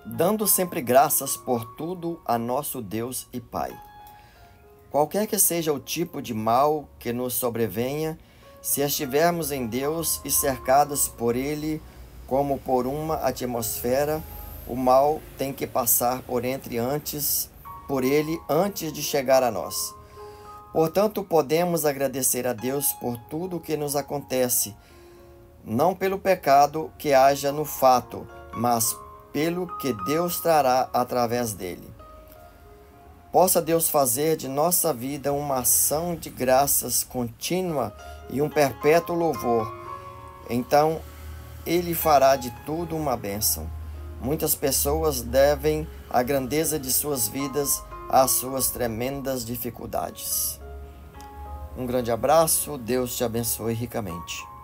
dando sempre graças por tudo a nosso Deus e Pai. Qualquer que seja o tipo de mal que nos sobrevenha, se estivermos em Deus e cercados por Ele como por uma atmosfera, o mal tem que passar por Ele antes de chegar a nós. Portanto, podemos agradecer a Deus por tudo o que nos acontece, não pelo pecado que haja no fato, mas pelo que Deus trará através dele. Possa Deus fazer de nossa vida uma ação de graças contínua e um perpétuo louvor. Então, Ele fará de tudo uma bênção. Muitas pessoas devem a grandeza de suas vidas às suas tremendas dificuldades. Um grande abraço, Deus te abençoe ricamente.